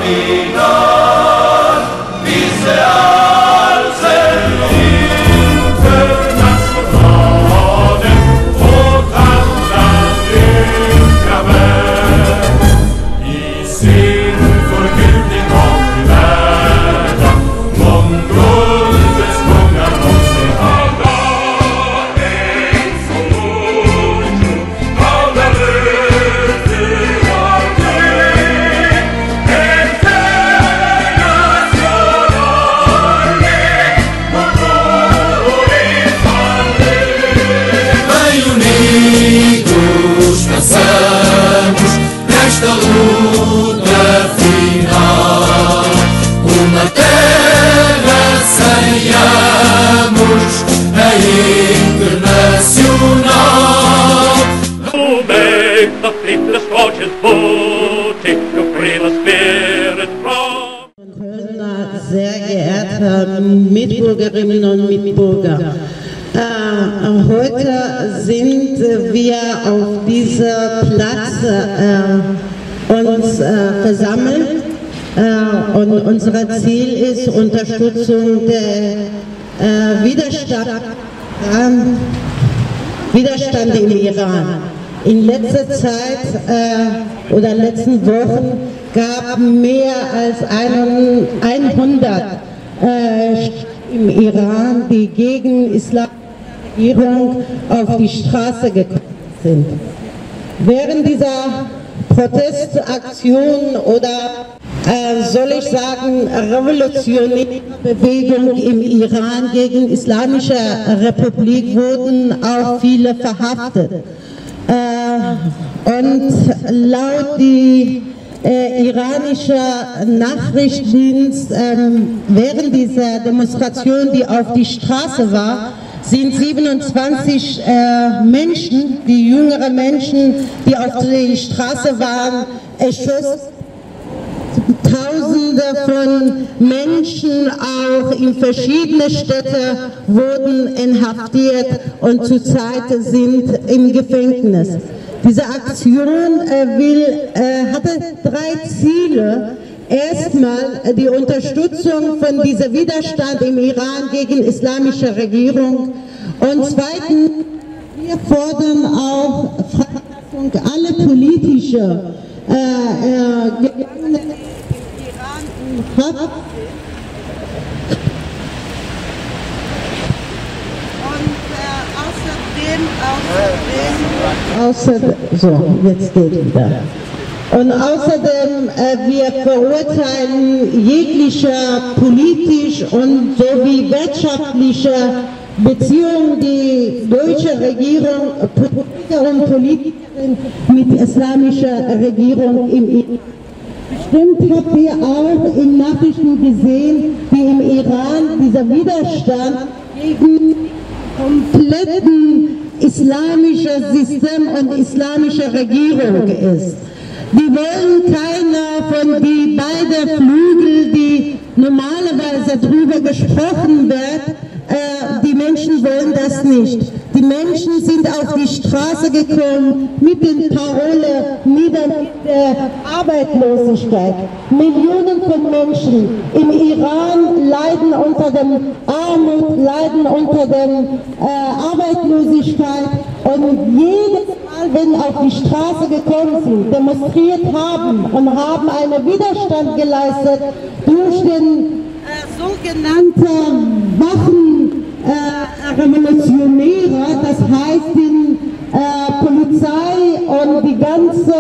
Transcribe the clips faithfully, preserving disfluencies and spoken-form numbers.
Sehr geehrte Mitbürgerinnen und Mitbürger, äh, heute sind wir auf diesem Platz äh, uns äh, versammelt äh, und unser Ziel ist Unterstützung der äh, Widerstand, äh, Widerstand im Iran. In letzter Zeit äh, oder letzten Wochen gab mehr als hundert äh, im Iran, die gegen islamische Regierung auf die Straße gekommen sind. Während dieser Protestaktion oder äh, soll ich sagen revolutionäre Bewegung im Iran gegen die Islamische Republik wurden auch viele verhaftet. Äh, und laut die Äh, iranischer Nachrichtendienst ähm, während dieser Demonstration, die auf die Straße war, sind siebenundzwanzig äh, Menschen, die jüngere Menschen, die auf die Straße waren, erschossen. Tausende von Menschen auch in verschiedenen Städten wurden inhaftiert und zurzeit sind im Gefängnis. Diese Aktion äh, will, äh, hatte drei Ziele. Erstmal äh, die Unterstützung von diesem Widerstand im Iran gegen die islamische Regierung. Und zweitens, wir fordern auch Freilassung aller politischen äh, äh, Gefangenen im Iran in Haft. Außerdem, so, jetzt geht wieder. Und außerdem, äh, wir verurteilen jegliche politische und sowie wirtschaftliche Beziehungen, die deutsche Regierung, Politiker und Politikerin mit islamischer Regierung im Iran. Bestimmt habt ihr auch in Nachrichten gesehen, wie im Iran dieser Widerstand gegen kompletten islamisches System und islamische Regierung ist. Die wollen keiner von die beiden Flügel, die normalerweise darüber gesprochen wird, äh, die Menschen wollen das nicht. Die Menschen sind auf die Straße gekommen mit den Parolen nieder mit der Arbeitslosigkeit. Millionen von Menschen im Iran leiden unter der Armut, leiden unter der äh, Arbeitslosigkeit und jedes Mal, wenn auf die Straße gekommen sind, demonstriert haben und haben einen Widerstand geleistet durch den äh, sogenannten Waffen Äh, Revolutionäre, das heißt die äh, Polizei und die ganze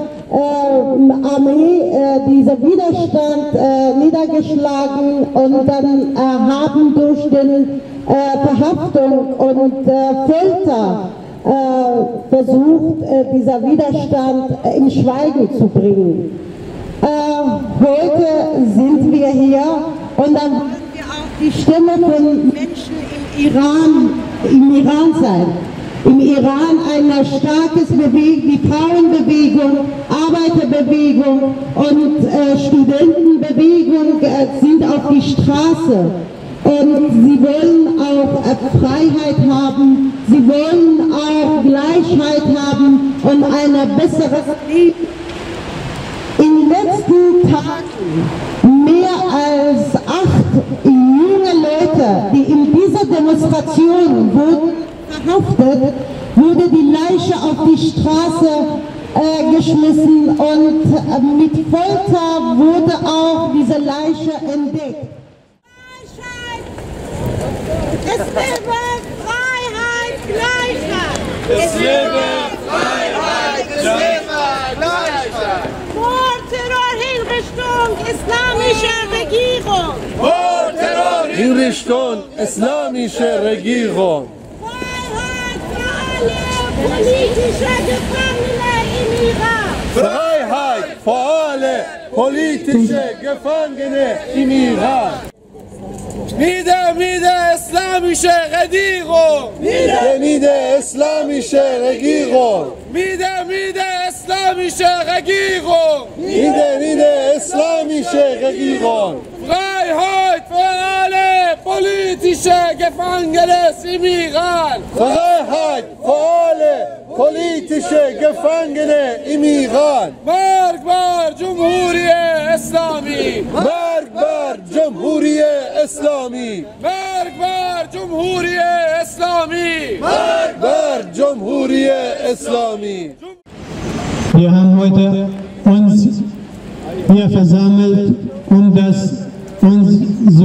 äh, Armee äh, dieser Widerstand äh, niedergeschlagen und dann äh, haben durch den äh, Verhaftung und äh, Folter äh, versucht, äh, dieser Widerstand äh, in Schweigen zu bringen. Äh, heute sind wir hier und dann wollen wir auch die Stimme von Menschen im Iran, im Iran sein. Im Iran eine starke Bewegung, die Frauenbewegung, Arbeiterbewegung und äh, Studentenbewegung äh, sind auf die Straße. Und sie wollen auch äh, Freiheit haben, sie wollen auch Gleichheit haben und ein besseres Leben. In den letzten Tagen mehr als acht junge Leute, die in dieser Demonstration wurden verhaftet, wurde die Leiche auf die Straße äh, geschmissen und äh, mit Folter wurde auch diese Leiche entdeckt. Es lebe Freiheit, Gleichheit! Es lebe Freiheit, es lebe Gleichheit! Vor Terrorhinrichtung islamischer Regierung! Vor Terrorhinrichtung islamischer Regierung! Freiheit für alle politische Gefangene im Iran! Freiheit für alle politische Gefangene im Iran! Nieder, nieder, islamische Regierung! Nieder, nieder, islamische Regierung! Nieder, nieder, islamische Regierung! Nieder, nieder, islamische Regierung! Freiheit für alle politische Gefangene im Iran! Freiheit für alle politische Gefangene im Iran! Mark bar Cumhuriyet Islami! Mark bar Cumhuriyet Islami! Mark bar Cumhuriyet Islami! Mark bar Cumhuriyet Islami! Wir haben heute uns hier versammelt, um das uns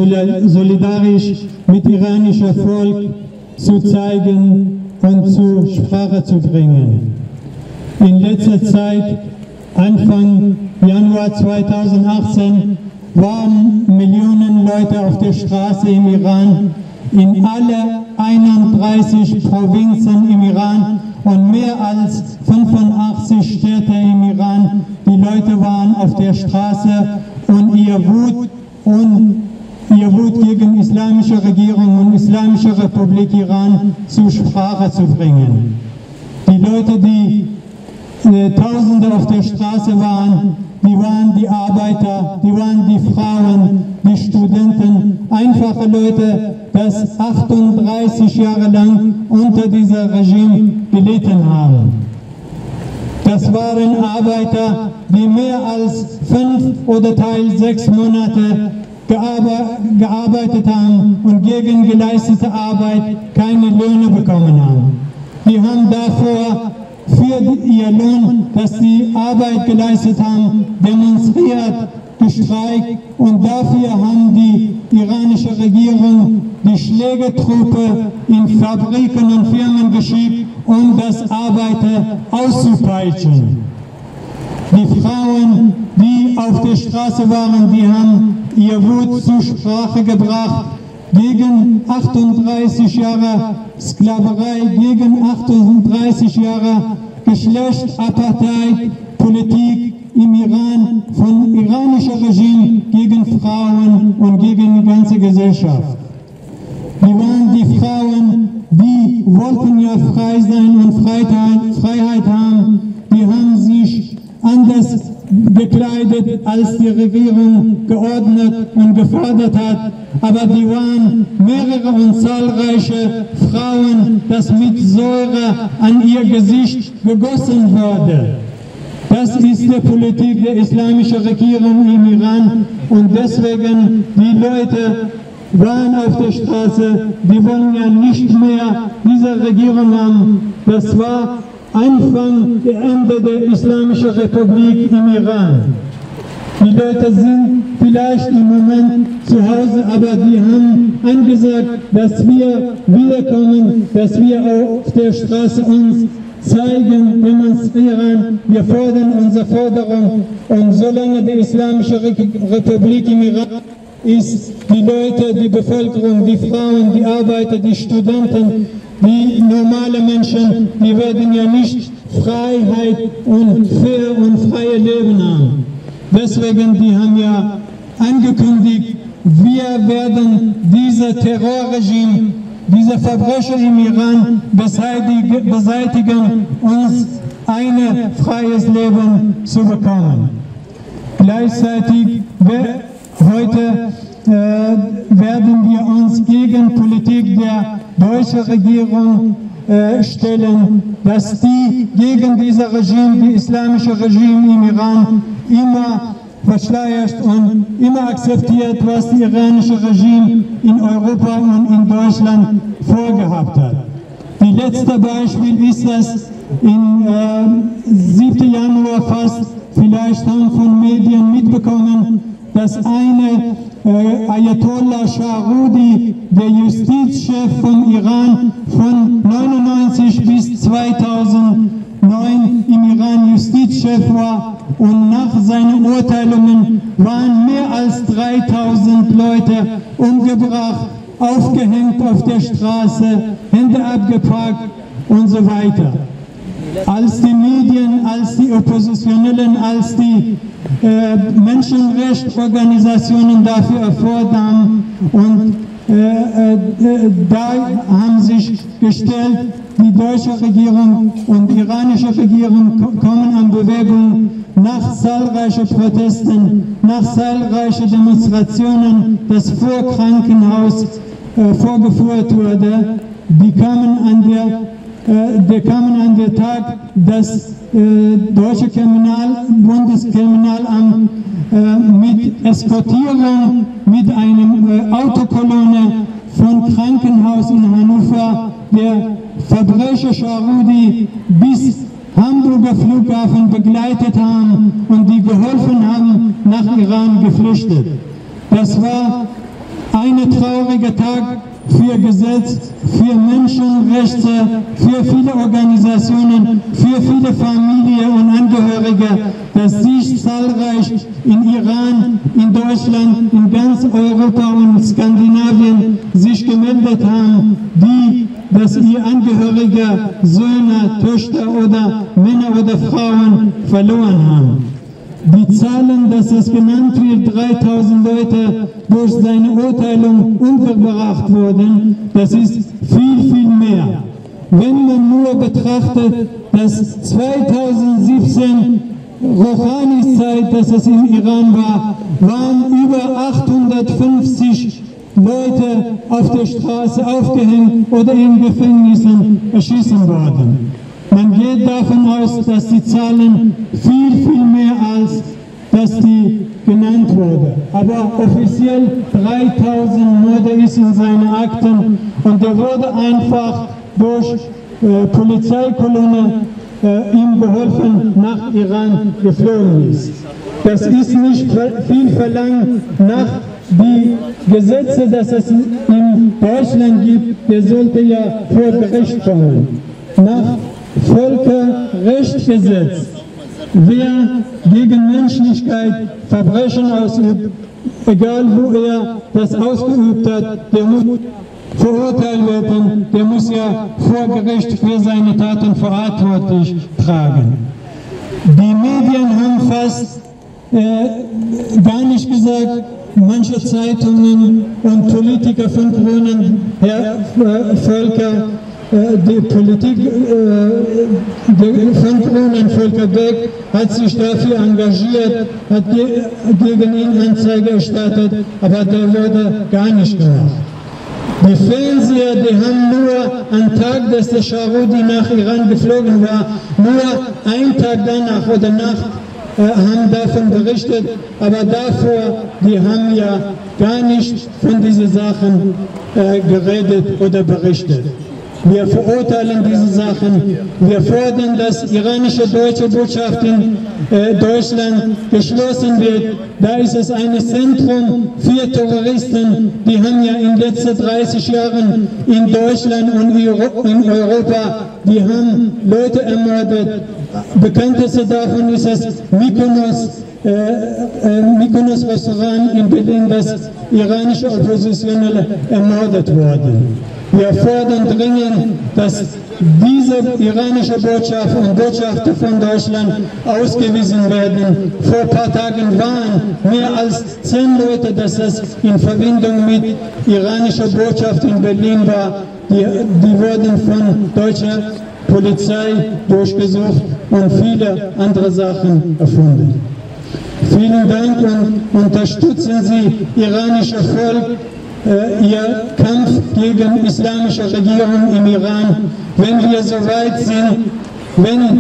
solidarisch mit iranischer Volk zu zeigen und zur Sprache zu bringen. In letzter Zeit, Anfang Januar zweitausendachtzehn, waren Millionen Leute auf der Straße im Iran, in alle einunddreißig Provinzen im Iran und mehr als fünfundachtzig Städte im Iran. Die Leute waren auf der Straße und ihr Wut und ihr Wut gegen islamische Regierung und islamische Republik Iran zur Sprache zu bringen. Die Leute, die äh, Tausende auf der Straße waren, die waren die Arbeiter, die waren die Frauen, die Studenten, einfache Leute, das achtunddreißig Jahre lang unter diesem Regime gelitten haben. Das waren Arbeiter, die mehr als fünf oder teils sechs Monate gearbeitet haben und gegen geleistete Arbeit keine Löhne bekommen haben. Die haben davor für ihr Lohn, dass sie Arbeit geleistet haben, demonstriert, gestreikt und dafür haben die iranische Regierung die Schlägertruppe in Fabriken und Firmen geschickt, um das Arbeiter auszupeitschen. Die Frauen, die auf der Straße waren, die haben ihr Wut zur Sprache gebracht gegen achtunddreißig Jahre Sklaverei, gegen achtunddreißig Jahre Geschlechtsapartheid, Politik im Iran von iranischer Regime gegen Frauen und gegen die ganze Gesellschaft. Die waren die Frauen, die wollten ja frei sein und Freiheit, Freiheit haben, die haben sich anders gekleidet, als die Regierung geordnet und gefordert hat, aber die waren mehrere und zahlreiche Frauen, das mit Säure an ihr Gesicht gegossen wurde. Das ist die Politik der islamischen Regierung im Iran und deswegen die Leute waren auf der Straße, die wollen ja nicht mehr diese Regierung haben. Das war Anfang der Ende der Islamischen Republik im Iran. Die Leute sind vielleicht im Moment zu Hause, aber die haben angesagt, dass wir wiederkommen, dass wir auf der Straße uns zeigen, demonstrieren. Wir fordern unsere Forderung und solange die Islamische Republik im Iran ist, die Leute, die Bevölkerung, die Frauen, die Arbeiter, die Studenten, die normalen Menschen, die werden ja nicht Freiheit und fair und freie Leben haben. Deswegen, die haben ja angekündigt, wir werden dieses Terrorregime, diese Verbrecher im Iran beseitigen, uns ein freies Leben zu bekommen. Gleichzeitig heute äh, werden wir uns gegen Politik der deutschen Regierung äh, stellen, dass die gegen dieses Regime, die islamische Regime im Iran, immer verschleiert und immer akzeptiert, was das iranische Regime in Europa und in Deutschland vorgehabt hat. Die letzte Beispiel ist das im äh, siebten Januar fast, vielleicht haben von Medien mitbekommen, dass eine äh, Ayatollah Sharudi, der Justizchef von Iran, von neunundneunzig bis zweitausendneun im Iran Justizchef war und nach seinen Urteilungen waren mehr als dreitausend Leute umgebracht, aufgehängt auf der Straße, Hände abgepackt und so weiter. Als die Medien, als die Oppositionellen, als die äh, Menschenrechtsorganisationen dafür erfordern und äh, äh, da haben sich gestellt, die deutsche Regierung und die iranische Regierung kommen an Bewegung nach zahlreichen Protesten, nach zahlreichen Demonstrationen, das vor Krankenhaus äh, vorgeführt wurde. Die kamen an der Der kamen an den Tag, dass äh, deutsche Kriminal Bundeskriminalamt äh, mit Eskortierung mit einer äh, Autokolonne von Krankenhaus in Hannover der Verbrecher Sharudi bis Hamburger Flughafen begleitet haben und die geholfen haben, nach Iran geflüchtet. Das war ein trauriger Tag für Gesetz, für Menschenrechte, für viele Organisationen, für viele Familien und Angehörige, dass sich zahlreich in Iran, in Deutschland, in ganz Europa und Skandinavien sich gemeldet haben, die, dass ihr Angehörige, Söhne, Töchter oder Männer oder Frauen verloren haben. Die Zahlen, dass es genannt wird, dreitausend Leute durch seine Urteilung umgebracht wurden, das ist viel, viel mehr. Wenn man nur betrachtet, dass zweitausendsiebzehn Rouhanis Zeit, dass es im Iran war, waren über achthundertfünfzig Leute auf der Straße aufgehängt oder in Gefängnissen erschossen worden. Man geht davon aus, dass die Zahlen viel, viel mehr als dass die genannt wurde. Aber offiziell dreitausend Morde ist in seinen Akten und der wurde einfach durch äh, Polizeikolonne äh, ihm geholfen, nach Iran geflogen ist. Das ist nicht viel verlangt nach die Gesetze, dass es in Deutschland gibt, der sollte ja vor Gericht kommen. Nach Völkerrechtsgesetz, wer gegen Menschlichkeit Verbrechen ausübt, egal wo er das ausgeübt hat, der muss verurteilt werden, der muss ja vor Gericht für seine Taten verantwortlich tragen. Die Medien haben fast äh, gar nicht gesagt, manche Zeitungen und Politiker von Grünen, Herr äh, Völker, die Politik äh, von Grünen, Volker Beck, hat sich dafür engagiert, hat ge gegen ihn Anzeige erstattet, aber der wurde gar nicht gemacht. Die Fernseher, die haben nur am Tag, dass der Sharudi nach Iran geflogen war, nur einen Tag danach oder Nacht äh, haben davon berichtet, aber davor, die haben ja gar nicht von diesen Sachen äh, geredet oder berichtet. Wir verurteilen diese Sachen. Wir fordern, dass iranische deutsche Botschaft in äh, Deutschland geschlossen wird. Da ist es ein Zentrum für Terroristen. Die haben ja in den letzten dreißig Jahren in Deutschland und in Europa, die haben Leute ermordet. Bekannteste davon ist das Mykonos, äh, äh, Mykonos Restaurant in Berlin, das iranische Oppositionelle ermordet wurden. Wir fordern dringend, dass diese iranische Botschaft und Botschafter von Deutschland ausgewiesen werden. Vor ein paar Tagen waren mehr als zehn Leute, dass es in Verbindung mit iranischer Botschaft in Berlin war. Die, die wurden von deutscher Polizei durchgesucht und viele andere Sachen erfunden. Vielen Dank und unterstützen Sie iranische Volk. Äh, ihr Kampf gegen islamische Regierung im Iran, wenn wir so weit sind, wenn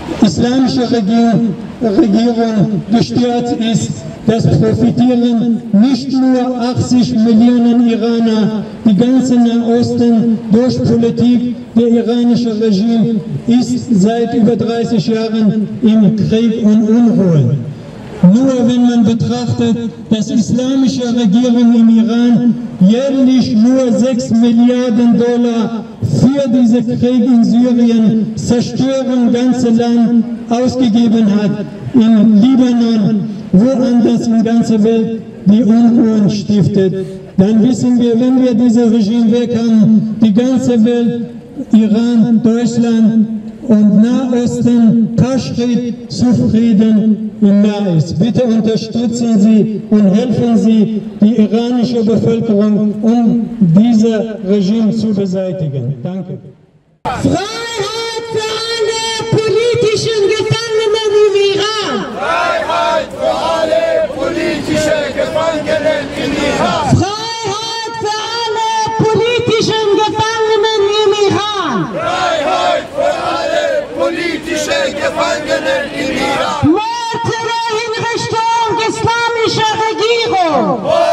islamische Regierung, Regierung gestürzt ist, das profitieren nicht nur achtzig Millionen Iraner, die ganze Nahosten durch Politik. Der iranische Regime ist seit über dreißig Jahren im Krieg und Unruhe. Nur wenn man betrachtet, dass islamische Regierung im Iran jährlich nur sechs Milliarden Dollar für diesen Krieg in Syrien, Zerstörung ganzer Land ausgegeben hat, in Libanon, woanders in der ganzen Welt die Unruhen stiftet, dann wissen wir, wenn wir dieses Regime weg haben, die ganze Welt, Iran, Deutschland und Nahosten, Kaschrit, zufrieden im Nahe ist. Bitte unterstützen Sie und helfen Sie die iranische Bevölkerung, um dieses Regime zu beseitigen. Danke. Freiheit für alle politischen Gefangenen im Iran! Freiheit für alle politischen Gefangenen im Iran! Freiheit für alle politischen Gefangenen im Iran! Freiheit für alle politischen Gefangenen im Iran! Mord, Terror, Hinrichtung islamischer Regierung!